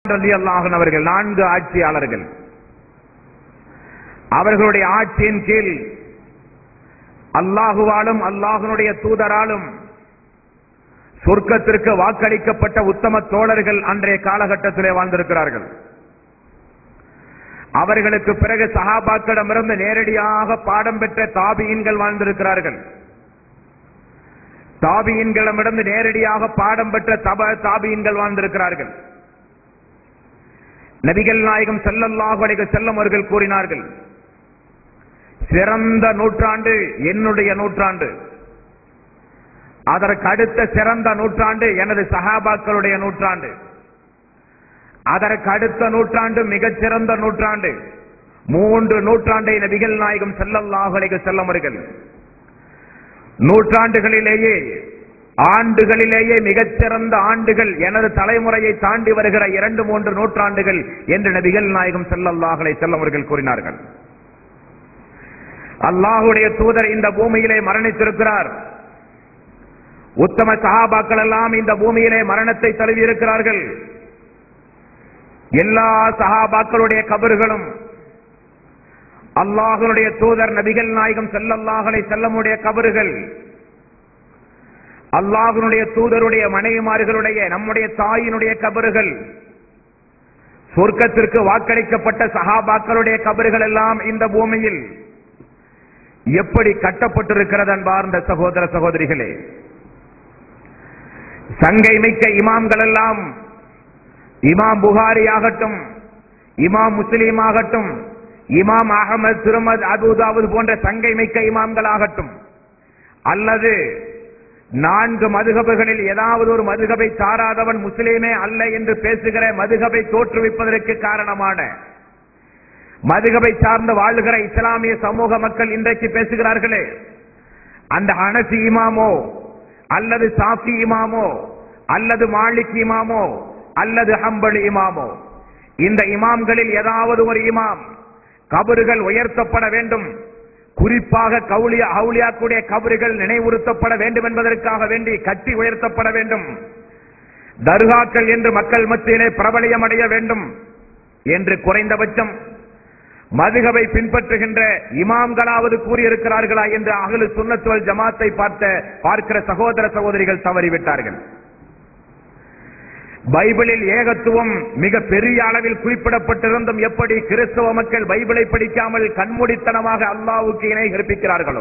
ரலியல்லாஹு அன்ஹு அவர்கள் 4 ஆட்சியாளர்கள். அவர்களுடைய ஆட்சியின் கீழ் அல்லாஹுவாலும் அல்லாஹ்வுடைய தூதராலும் சொர்க்கத்திற்கு வாக்களிக்கப்பட்ட உத்தம தோழர்கள் அன்றைய காலகட்டத்திலே வாழ்ந்திருக்கிறார்கள். அவர்களுக்கு பிறகு சஹாபாக்களிடமிருந்து நேரடியாக பாடம் பெற்ற தாபியீன்கள் வாழ்ந்திருக்கிறார்கள். தாபியீன்களிடமிருந்து நேரடியாக பாடம் பெற்ற தாபியீன்கள் வாழ்ந்திருக்கிறார்கள். நபிகள் நாயகம் ஸல்லல்லாஹு அலைஹி வஸல்லம் அவர்கள் கூறினார்கள், சிறந்த நூற்றாண்டு என்னுடைய நூற்றாண்டு, அதற்கு அடுத்த சிறந்த நூற்றாண்டு எனது சஹாபாக்களுடைய நூற்றாண்டு, அதற்கு அடுத்த நூற்றாண்டு மிகச்சிறந்த நூற்றாண்டு. 3 நூற்றாண்டை நபிகள் நாயகம் ஸல்லல்லாஹு அலைஹி வஸல்லம் அவர்கள் நூற்றாண்டுகளிலேயே ஆண்டுகளிலேயே மிகச்சிறந்த ஆண்டுகள் எனது தலைமுறையை தாண்டி வருகிற 2-3 நூற்றாண்டுகள் என்று நபிகள் நாயகம் ஸல்லல்லாஹு அலைஹி வஸல்லம் அவர்கள் கூறினார்கள். அல்லாஹ்வுடைய தூதர் இந்த பூமியிலே மரணித்திருக்கிறார். உத்தம சஹாபாக்கள் எல்லாம் இந்த பூமியிலே மரணத்தை தழுவி இருக்கிறார்கள். எல்லா சஹாபாக்களுடைய கபர்களும் அல்லாஹ்வுடைய தூதர் நபிகள் நாயகம் ஸல்லல்லாஹு அலைஹி வஸல்லமுடைய கபர்கள், அல்லாஹ்வுடைய தூதருடைய மனைவிமார்களுடைய நம்முடைய தாயினுடைய கபர்கள், சொர்க்கத்திற்கு வாக்களிக்கப்பட்ட சஹாபாக்களுடைய கபர்கள் எல்லாம் இந்த பூமியில் எப்படி கட்டப்பட்டிருக்கிறது அன்பார்ந்த சகோதர சகோதரிகளே. சங்கை மிக்க இமாம்கள் எல்லாம், இமாம் புகாரி ஆகட்டும், இமாம் முஸ்லிம் ஆகட்டும், இமாம் அஹமது, திருமத், அபூதாவுத் போன்ற சங்கை மிக்க இமாம்கள் ஆகட்டும், அல்லது 4 மதுஹபுகளில் ஏதாவது ஒரு மதுஹபை சாராதவன் முஸ்லிமே அல்ல என்று பேசுகிற மதுஹபை தோற்றுவிப்பதற்கு காரணமான மதுஹபை சார்ந்து வாழுகிற இஸ்லாமிய சமூக மக்கள் இன்றைக்கு பேசுகிறார்களே, அந்த ஹனஃபி இமாமோ அல்லது சாஃபி இமாமோ அல்லது மாலிக் இமாமோ அல்லது ஹம்பலி இமாமோ, இந்த இமாம்களில் ஏதாவது ஒரு இமாம் கபறுகள் உயர்த்தப்பட வேண்டும், குறிப்பாக அவுலியாக்குடைய கபறுகள் நினைவுறுத்தப்பட வேண்டும் என்பதற்காக வேண்டி கட்டி உயர்த்தப்பட வேண்டும், தர்காக்கள் என்று மக்கள் மத்தியிலே பிரபலியம் அடைய வேண்டும் என்று குறைந்தபட்சம் மதுஹபை பின்பற்றுகின்ற இமாம்களாவது கூறியிருக்கிறார்களா என்று அஹ்லு சுன்னத் வல் ஜமாத்தை பார்க்கிற சகோதர சகோதரிகள் தவறிவிட்டார்கள். பைபிளில் ஏகத்துவம் மிக பெரிய அளவில் குறிப்பிடப்பட்டிருந்தும் எப்படி கிறிஸ்தவ மக்கள் பைபிளை படிக்காமல் கண்மூடித்தனமாக அல்லாஹ்வுக்கு இணை கற்பிக்கிறார்களோ,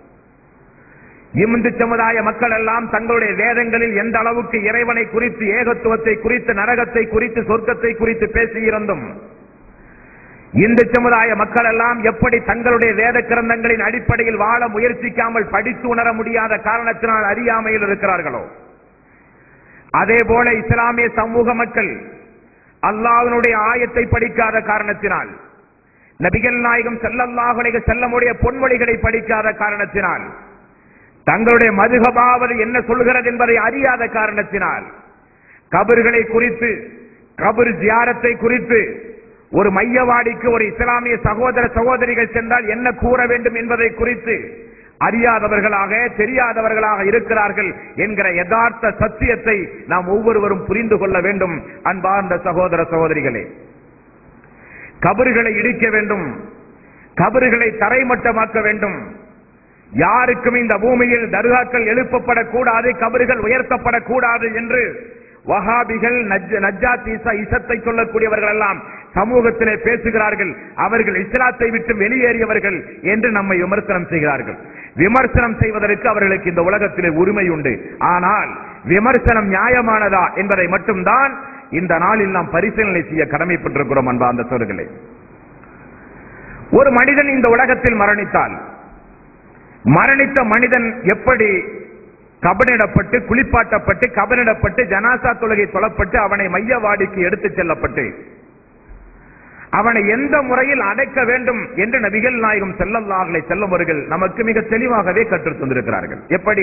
இந்து சமுதாய மக்கள் எல்லாம் தங்களுடைய வேதங்களில் எந்த அளவுக்கு இறைவனை குறித்து, ஏகத்துவத்தை குறித்து, நரகத்தை குறித்து, சொர்க்கத்தை குறித்து பேசியிருந்தும் இந்து சமுதாய மக்கள் எல்லாம் எப்படி தங்களுடைய வேத கிரந்தங்களின் அடிப்படையில் வாழ முயற்சிக்காமல் படித்து உணர முடியாத காரணத்தினால் அறியாமையில் இருக்கிறார்களோ, அதே போல இஸ்லாமிய சமூக மக்கள் அல்லாஹ்வுடைய ஆயத்தை படிக்காத காரணத்தினால், நபிகள் நாயகம் ஸல்லல்லாஹு அலைஹி வஸல்லமுடைய பொன்மொழிகளை படிக்காத காரணத்தினால், தங்களுடைய மதுஹபாவது என்ன சொல்கிறது என்பதை அறியாத காரணத்தினால், கபர்களை குறித்து, கபர் ஜியாரத்தை குறித்து ஒரு மையவாடிக்கு ஒரு இஸ்லாமிய சகோதர சகோதரிகள் சென்றால் என்ன கூற வேண்டும் என்பதை குறித்து அறியாதவர்களாக, தெரியாதவர்களாக இருக்கிறார்கள் என்கிற யதார்த்த சத்தியத்தை நாம் ஒவ்வொருவரும் புரிந்து கொள்ள வேண்டும். அன்பார்ந்த சகோதர சகோதரிகளே, கபர்களை இடிக்க வேண்டும், கபர்களை தரைமட்டமாக்க வேண்டும். யாருக்கும் இந்த பூமியில் தர்காக்கள் எழுப்பப்படக்கூடாது, கபர்கள் உயர்த்தப்படக்கூடாது என்று வஹாபிகள், நஜ்ஜாத் இசத்தை சொல்லக்கூடியவர்கள் எல்லாம் சமூகத்திலே பேசுகிறார்கள். அவர்கள் இஸ்லாத்தை விட்டு வெளியேறியவர்கள் என்று நம்மை விமர்சனம் செய்கிறார்கள். விமர்சனம் செய்வதற்கு அவர்களுக்கு இந்த உலகத்திலே உரிமை உண்டு. ஆனால் விமர்சனம் நியாயமானதா என்பதை மட்டும்தான் இந்த நாளில் நாம் பரிசீலனை செய்ய கடமைப்பட்டிருக்கிறோம். அன்பார்ந்த சகோதரர்களே, ஒரு மனிதன் இந்த உலகத்தில் மரணித்தால், மரணித்த மனிதன் எப்படி கபனிடப்பட்டு, குளிப்பாட்டப்பட்டு, கபனிடப்பட்டு, ஜனாசா தொழுகை தொழப்பட்டு, அவனை மையவாடிக்கு எடுத்துச் செல்லப்பட்டு அவனை எந்த முறையில் அடைக்க வேண்டும் என்று நபிகள் நாயகம் ஸல்லல்லாஹு அலைஹி வஸல்லம் அவர்கள் நமக்கு மிக தெளிவாகவே கற்றுத் தந்திருக்கிறார்கள். எப்படி?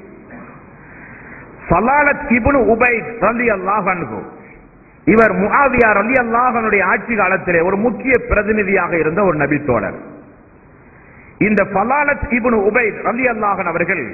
ஸலாலத் இப்னு உபைத் ரலியல்லாஹு அன்ஹு, இவர் முஆவியா ரலியல்லாஹு அன்ஹுடைய ஆட்சி காலத்திலே ஒரு முக்கிய பிரதிநிதியாக இருந்த ஒரு நபி தோழர். இந்த ஸலாலத் இப்னு உபைத் ரலியல்லாஹு அன்ஹு அவர்கள்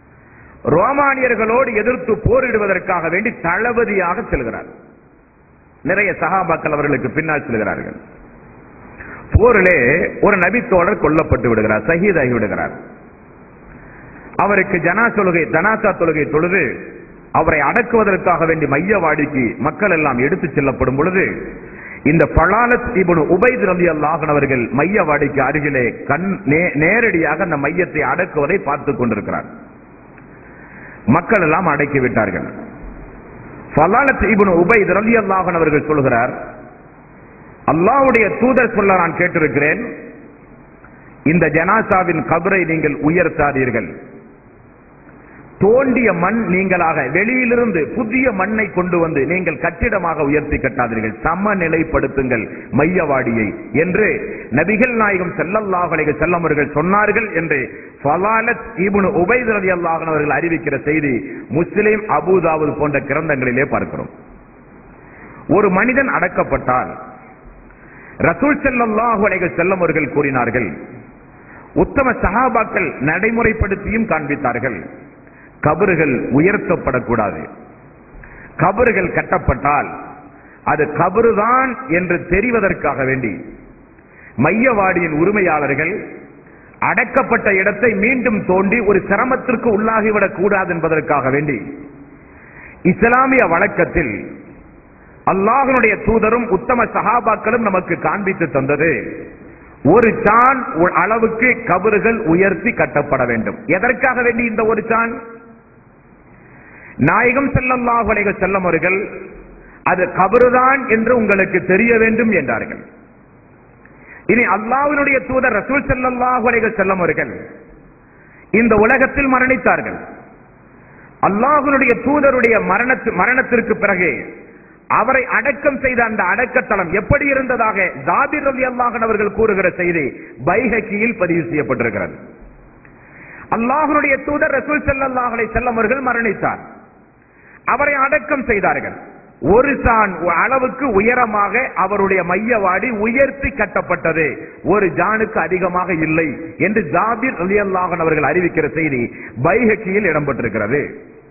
ரோமானியர்களோடு எதிர்த்து போரிடுவதற்காக வேண்டி தளபதியாக செல்கிறார். நிறைய சஹாபாக்கள் அவர்களுக்கு பின்னால் செல்கிறார்கள். போரிலே ஒரு நபித்தோழர் கொல்லப்பட்டு விடுகிறார், ஷஹீதாகி விடுகிறார். அவருக்கு ஜனாசா தொழுகை தொழுது அவரை அடக்குவதற்காக வேண்டி மையவாடிக்கு மக்கள் எல்லாம் எடுத்துச் செல்லப்படும் பொழுது இந்த பலாலத் இப்னு உபைத் ரலியல்லாஹு அன்ஹு அவர்கள் மையவாடிக்கு அருகிலே நேரடியாக அந்த மையத்தை அடக்குவதை பார்த்துக் கொண்டிருக்கிறார். மக்கள் எல்லாம் அடக்கி விட்டார்கள். பலாலத் இப்னு உபைத் ரலியல்லாஹு அன்ஹு அவர்கள் சொல்கிறார், அல்லாஹ்வுடைய தூதர் சொல்ல நான் கேட்டிருக்கிறேன், இந்த ஜனாசாவின் கபரை நீங்கள் உயர்த்தாதீர்கள், தோண்டிய மண் நீங்களாக வெளியிலிருந்து புதிய மண்ணை கொண்டு வந்து நீங்கள் கட்டிடமாக உயர்த்தி கட்டாதீர்கள், சமநிலைப்படுத்துங்கள் மையவாடியை என்று நபிகள் நாயகம் ஸல்லல்லாஹு அலைஹி வஸல்லம் அவர்கள் சொன்னார்கள் என்று ஃபலாலத் இப்னு உபைத் ரலியல்லாஹு அன்ஹு அவர்கள் அறிவிக்கிற செய்தி முஸ்லிம், அபூதாவுத் போன்ற கிரந்தங்களிலே பார்க்கிறோம். ஒரு மனிதன் அடக்கப்பட்டால் ரசூல் ஸல்லல்லாஹு அலைஹி வஸல்லம் அவர்கள் கூறினார்கள், உத்தம சஹாபாக்கள் நடைமுறைப்படுத்தியும் காண்பித்தார்கள், கபறுகள் உயர்த்தப்படக்கூடாது. கபறுகள் கட்டப்பட்டால் அது கபறுதான் என்று தெரிவதற்காக வேண்டி மையவாடியின் உரிமையாளர்கள் அடக்கப்பட்ட இடத்தை மீண்டும் தோண்டி ஒரு சிரமத்திற்கு உள்ளாகிவிடக் கூடாது என்பதற்காக வேண்டி இஸ்லாமிய வழக்கத்தில் அல்லாஹ்வுடைய தூதரும் உத்தம சஹாபாக்களும் நமக்கு காண்பித்து தந்தது, ஒரு சான் அளவுக்கு கபறுகள் உயர்த்தி கட்டப்பட வேண்டும். எதற்காக வேண்டி இந்த ஒரு சான்? நாயகம் ஸல்லல்லாஹு அலைஹி வஸல்லம் அவர்கள் அது கபறுதான் என்று உங்களுக்கு தெரிய வேண்டும் என்றார்கள். இனி அல்லாஹ்வுடைய தூதர் ரசூல் ஸல்லல்லாஹு அலைஹி வஸல்லம் அவர்கள் இந்த உலகத்தில் மரணித்தார்கள். அல்லாஹ்வுடைய தூதருடைய மரணத்திற்கு பிறகு அவரை அடக்கம் செய்த அந்த அடக்கத்தலம் எப்படி இருந்ததாக ஜாபிர் ரலியல்லாஹு அன்ஹு அவர்கள் கூறுகிற செய்தி பைஹக்கியில் பதிவு செய்யப்பட்டிருக்கிறது. அல்லாஹ்வுடைய தூதர் ரசூல் ஸல்லல்லாஹு அலைஹி வஸல்லம் அவர்கள் மரணித்தார், அவரை அடக்கம் செய்தார்கள். ஒரு சான் அளவுக்கு உயரமாக அவருடைய மையவாடி உயர்த்தி கட்டப்பட்டது, ஒரு ஜானுக்கு அதிகமாக இல்லை என்று ஜாபிர் ரலியல்லாஹு அன்ஹு அவர்கள் அறிவிக்கிற செய்தி பைஹக்கியில் இடம்பெற்றிருக்கிறது.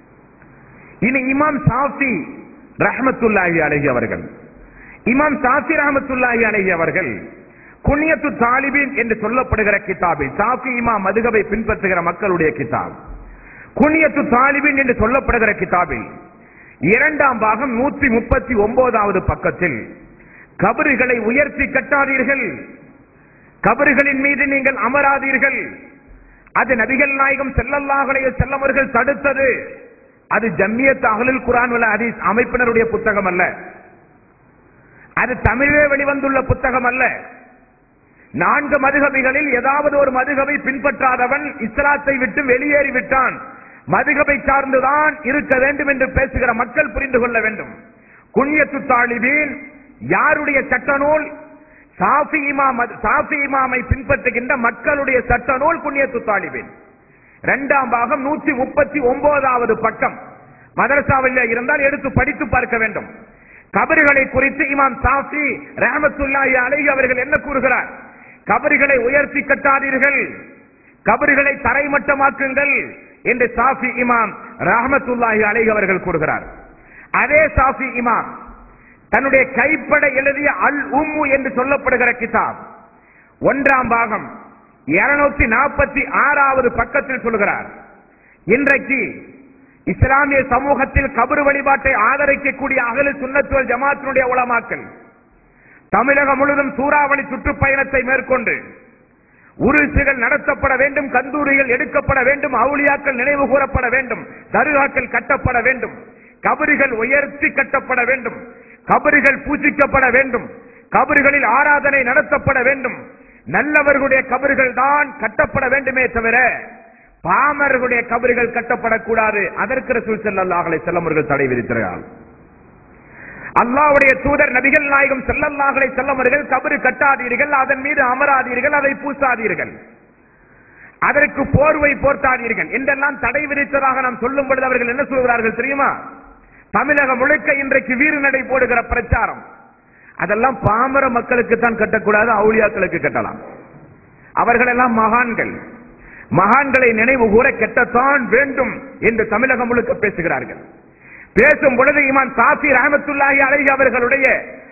இனி இமாம் ஷாஃபி ரஹ்மத்துல்லாஹி அலைஹி அவர்கள், இமாம் ஷாஃபி ரஹ்மத்துல்லாஹி அலைஹி அவர்கள் குனியத்து தாலிபீன் என்று சொல்லப்படுகிற கிதாபில், ஷாஃபி இமாம் மதுஹபை பின்பற்றுகிற மக்களுடைய கிதாப், குனியத்து தாலிபீன் என்று சொல்லப்படுகிற கிதாபில் இரண்டாம் பாகம் 139வது பக்கத்தில், கபறுகளை உயர்த்தி கட்டாதீர்கள், கபறுகளின் மீது நீங்கள் அமராதீர்கள், அது நபிகள் நாயகம் ஸல்லல்லாஹு அலைஹி வஸல்லம் அவர்கள் தடுத்தது, அது ஜம்மியத் அஹ்லுல் குர்ஆன் வல் ஹதீஸ் அமைப்பினருடைய புத்தகம் அல்ல, அது தமிழே வெளிவந்துள்ள புத்தகம் அல்ல. 4 மதுஹபிகளில் ஏதாவது ஒரு மதுஹபை பின்பற்றாதவன் இஸ்லாத்தை விட்டு வெளியேறிவிட்டான், மதுஹபை சார்ந்துதான் இருக்க வேண்டும் என்று பேசுகிற மக்கள் புரிந்து கொள்ள வேண்டும். குனியத்து தாலிபீன் யாருடைய சட்ட நூல்? ஷாஃபி இமாமை பின்பற்றுகின்ற மக்களுடைய சட்ட நூல் குனியத்து தாலிபீன். 2ஆம் பாகம் 139வது பக்கம். மதரசாவில் இருந்தால் எடுத்து படித்து பார்க்க வேண்டும். கபறுகளை குறித்து இமாம் ஷாஃபி ரஹ்மத்துல்லாஹி அலைஹி அவர்கள் என்ன கூறுகிறார்? கபறுகளை உயர்த்தி கட்டாதீர்கள், கபறுகளை தரைமட்டமாக்குங்கள் என்று ஷாஃபி இமாம் ரஹ்மத்துல்லாஹி அலைஹி அவர்கள் கூறுகிறார். அதே ஷாஃபி இமாம் தன்னுடைய கைப்பட எழுதிய அல் உம்மு என்று சொல்லப்படுகிற கிதாப் 1ஆம் பாகம் 246வது பக்கத்தில் சொல்கிறார், இன்றைக்கு இஸ்லாமிய சமூகத்தில் கபறு வழிபாட்டை ஆதரிக்கக்கூடிய அஹ்லு சுன்னத் வல் ஜமாஅத்தினுடைய உலமாக்கள் தமிழகம் முழுவதும் சூறாவளி சுற்றுப்பயணத்தை மேற்கொண்டு உருசுகள் நடத்தப்பட வேண்டும், கந்தூரிகள் எடுக்கப்பட வேண்டும், அவுலியாக்கள் நினைவு கூறப்பட வேண்டும், தர்காக்கள் கட்டப்பட வேண்டும், கபறுகள் உயர்த்தி கட்டப்பட வேண்டும், கபறுகள் பூஜிக்கப்பட வேண்டும், கபறுகளில் ஆராதனை நடத்தப்பட வேண்டும், நல்லவர்களுடைய கபறுகள் தான் கட்டப்பட வேண்டுமே தவிர பாமர்களுடைய கபறுகள் கட்டப்படக்கூடாது. அதற்கு ரசூல் ஸல்லல்லாஹு அலைஹி வஸல்லம் அவர்கள் தடை விதித்தார்கள். அல்லாஹ்வுடைய தூதர் நபிகள் நாயகம் ஸல்லல்லாஹு அலைஹி வஸல்லம் அவர்கள் கபறு கட்டாதீர்கள், அதன் மீது அமராதீர்கள், அதை பூசாதீர்கள், அதற்கு போர்வை போர்த்தாதீர்கள் என்றெல்லாம் தடை விதித்ததாக நாம் சொல்லும் பொழுது அவர்கள் என்ன சொல்கிறார்கள் தெரியுமா? தமிழகம் முழுக்க இன்றைக்கு வீறு நடை போடுகிற பிரச்சாரம், அதெல்லாம் பாமர மக்களுக்கு தான் கட்டக்கூடாது, அவுலியாக்களுக்கு கட்டலாம். அவர்கள் எல்லாம் மகான்கள், மகான்களை நினைவு கூற கெட்டத்தான் வேண்டும் என்று தமிழகம் முழுக்க பேசுகிறார்கள். பேசும் பொழுது இமாம் சாஃபி ரஹ்மத்துல்லாஹி அலைஹி அவர்களுடைய